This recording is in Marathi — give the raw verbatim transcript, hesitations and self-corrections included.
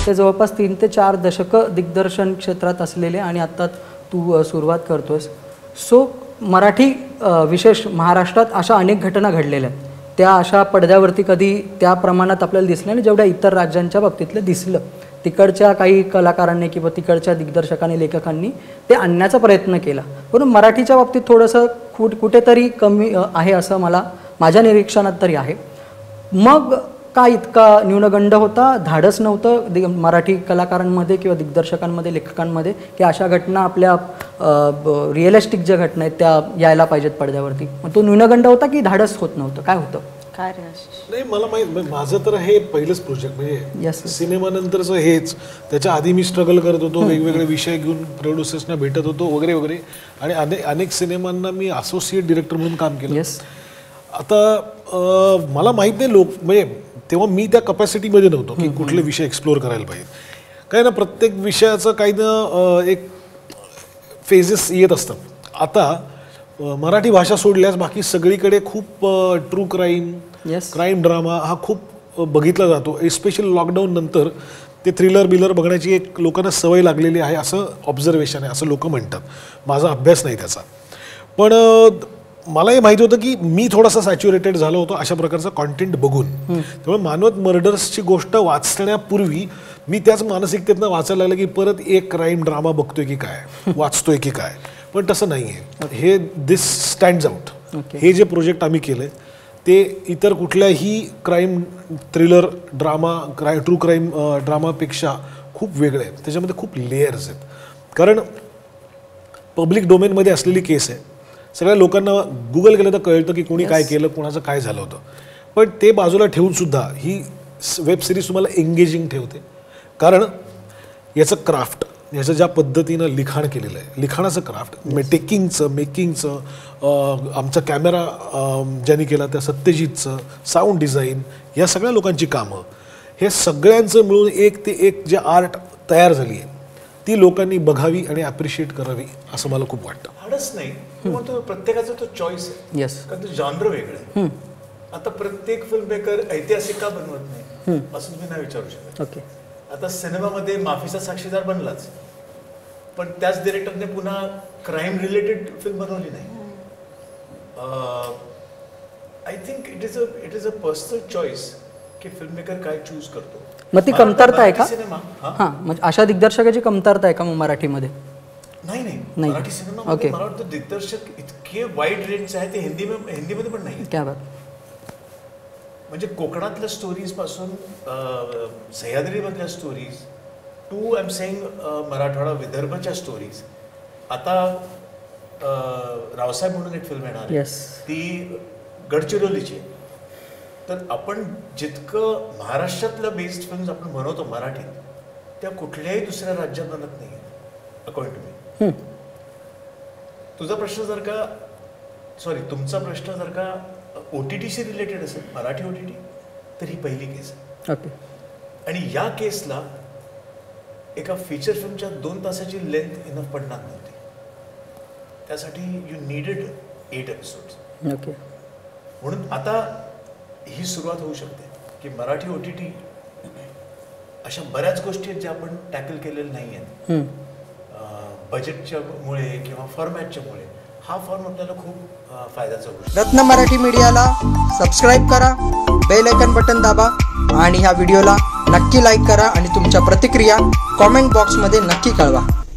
ते जवळपास तीन ते चार दशकं दिग्दर्शन क्षेत्रात असलेले आणि आत्ता तू सुरुवात करतोस. सो मराठी विशेष महाराष्ट्रात अशा अनेक घटना घडलेल्या आहेत, त्या अशा पडद्यावरती कधी त्या प्रमाणात आपल्याला दिसल्या नाही जेवढ्या इतर राज्यांच्या बाबतीतलं दिसलं. तिकडच्या काही कलाकारांनी किंवा तिकडच्या दिग्दर्शकांनी लेखकांनी ते आणण्याचा प्रयत्न केला, पण मराठीच्या बाबतीत थोडंसं कुठ कुठेतरी कमी आहे असं मला माझ्या निरीक्षणात तरी आहे. मग का इतका न्यूनगंड होता, धाडस नव्हतं दि मराठी कलाकारांमध्ये किंवा दिग्दर्शकांमध्ये लेखकांमध्ये की अशा घटना आपल्या रिअलिस्टिक ज्या घटना आहेत त्या यायला पाहिजेत पडद्यावरती? मग तो न्यूनगंड होता की धाडस होत नव्हतं, काय होतं? काय रे आशिष? नाही, मला माहीत, माझं तर हे पहिलंच प्रोजेक्ट म्हणजे सिनेमानंतरचं हेच. त्याच्या आधी मी स्ट्रगल करत होतो, वेगवेगळे विषय घेऊन प्रोड्युसर्सना भेटत होतो वगैरे वगैरे, आणि अनेक अनेक सिनेमांना मी असोसिएट डिरेक्टर म्हणून काम केलं. आता मला माहीत नाही लोक, म्हणजे तेव्हा मी त्या कपॅसिटीमध्ये नव्हतो की कुठले विषय एक्सप्लोअर करायला पाहिजे. काय ना, प्रत्येक विषयाचं काही ना एक फेजेस येत असतात. आता मराठी भाषा सोडल्यास बाकी सगळीकडे खूप ट्रू क्राईम, क्राईम ड्रामा हा खूप बघितला जातो. एस्पेशली लॉकडाऊन नंतर ते थ्रिलर बिलर बघण्याची एक लोकांना सवय लागलेली आहे असं ऑब्झर्वेशन आहे, असं लोक म्हणतात. माझा अभ्यास नाही त्याचा, पण मला हे माहिती होतं की मी थोडासा सॅच्युरेटेड झालो होतो अशा प्रकारचा कॉन्टेंट बघून. त्यामुळे मानवत मर्डर्सची गोष्ट वाचण्यापूर्वी मी त्याच मानसिकतेतनं वाचायला लागलं की परत एक क्राईम ड्रामा बघतोय की काय, वाचतोय की काय. पण तसं नाही आहे. हे दिस स्टँड्स आउट. हे जे प्रोजेक्ट आम्ही केले ते इतर कुठल्याही क्राईम थ्रिलर ड्रामा, क्राय ट्रू क्राईम ड्रामापेक्षा खूप वेगळे आहेत. त्याच्यामध्ये खूप लेयर्स आहेत, कारण पब्लिक डोमेनमध्ये असलेली केस आहे. सगळ्या लोकांना गुगल केलं तर कळतं की कोणी काय केलं, कोणाचं काय झालं होतं. पण ते बाजूला ठेवूनसुद्धा ही वेब सिरीज तुम्हाला एंगेजिंग ठेवते, कारण याचं क्राफ्ट, याचं ज्या पद्धतीनं लिखाण केलेलं आहे, लिखाणाचं क्राफ्ट, मे टेकिंगचं, मेकिंगचं, आमचा कॅमेरा ज्यांनी केला त्या सत्यजितचं, साऊंड डिझाईन, या सगळ्या लोकांची कामं, हे सगळ्यांचं मिळून एक ते एक जे आर्ट तयार झाली आहे ती लोकांनी बघावी आणि ॲप्रिशिएट करावी असं मला खूप वाटतं. धाडस नाही, म्हणतो प्रत्येकाचा तो चॉईस आहे. येस, कारण तो जॉनर वेगळं आहे. आता प्रत्येक फिल्म मेकर ऐतिहासिक का बनवत नाही असं तुम्ही नाही विचारू शकत. ओके, आता सिनेमामध्ये माफीचा साक्षीदार बनलाच, पण त्याच डिरेक्टरने पुन्हा क्राईम रिलेटेड फिल्म बनवली नाही. I think it is a it is a personal choice की फिल्म मेकर काय चूज करतो. मग ती कमतरता आहे का? सिनेमा हां, म्हणजे अशा दिग्दर्शकाची कमतरता आहे का मग मराठीमध्ये? नाही नाही, मराठी सिनेमा ओके, मला वाटतं दिग्दर्शक इतके वाईड रेंज आहे ते हिंदी हिंदीमध्ये पण नाही. क्या बात. म्हणजे कोकणातल्या स्टोरीज पासून सह्याद्रीमधल्या stories to I am saying Marathwada विदर्भच्या स्टोरीज. आता रावसाहेब म्हणून एक फिल्म येणार आहे, ती गडचिरोलीची. तर आपण जितकं महाराष्ट्रातलं बेस्ड फिल्म्स आपण बनवतो मराठीत, त्या कुठल्याही दुसऱ्या राज्यात बनत नाही अकॉर्डिंग टू मी. तुझा प्रश्न जर का सॉरी तुमचा प्रश्न जर का ओ टी टीशी रिलेटेड असेल, मराठी ओ टी टी, तर ही पहिली केस आहे. ओके, आणि या केसला एका फीचर फिल्मच्या दोन तासाची लेंथ इनफ पडणार नव्हती. त्यासाठी you needed eight episodes. Okay, म्हणून आता ही सुरुवात होऊ शकते की मराठी ओ टी टी अशा बऱ्याच गोष्टी आहेत ज्या आपण टॅकल केलेल्या नाही आहेत बजेटच्या मुळे किंवा फॉर्मॅटच्या मुळे. हा फॉर्म आपल्याला खूप फायद्याचा होईल. रत्न मराठी मीडियाला सबस्क्राईब करा, बेल आयकॉन बटन दाबा आणि ह्या व्हिडिओला नक्की लाईक करा आणि तुमच्या प्रतिक्रिया कॉमेंट बॉक्समध्ये नक्की कळवा.